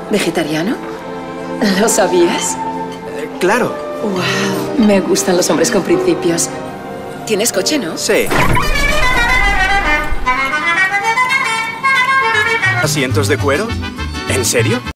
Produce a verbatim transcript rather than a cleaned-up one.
¿Vegetariano? ¿Lo sabías? Eh, claro. Wow, me gustan los hombres con principios. ¿Tienes coche, no? Sí. ¿Asientos de cuero? ¿En serio?